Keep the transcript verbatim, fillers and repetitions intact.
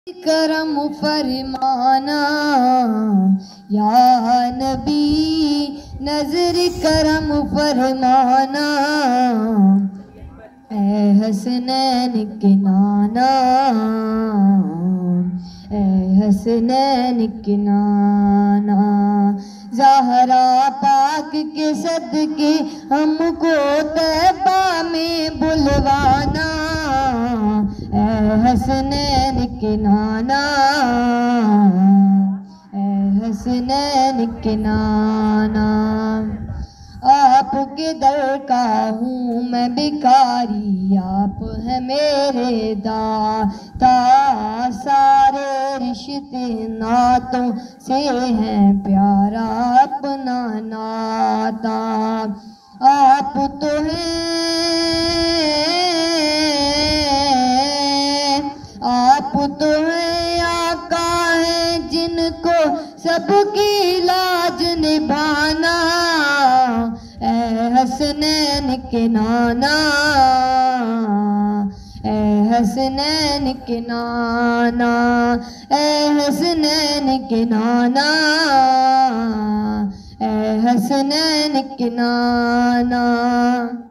करम फरमाना या नबी, नजर करम फरमाना, ए हसनैन के नाना, ए हसनैन के नाना। ज़हरा पाक के सदके हमको तैबा में बुलवाना, ए हसनैन के नाना, ए हसनैन के नाना। आपके दर का हूँ मैं भिखारी, आप है मेरे दाता, सारे रिश्ते नातों से हैं प्यारा अपना नाता। आप तो हैं, आप तो हैं आका हैं जिनको सबकी लाज निभाना, ए हसनैन के नाना, ए हसनैन के नाना, ए हसनैन के नाना, ए हसनैन के नाना।